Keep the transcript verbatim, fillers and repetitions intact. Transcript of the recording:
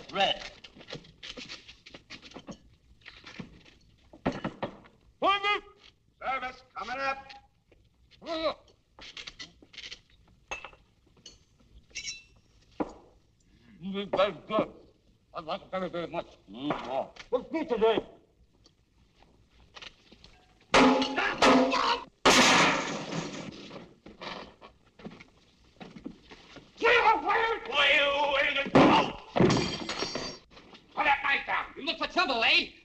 red. Service coming up. Mm, very good. I like it very, very much. Mm, oh. What's good today? Put that knife down. You look for trouble, eh?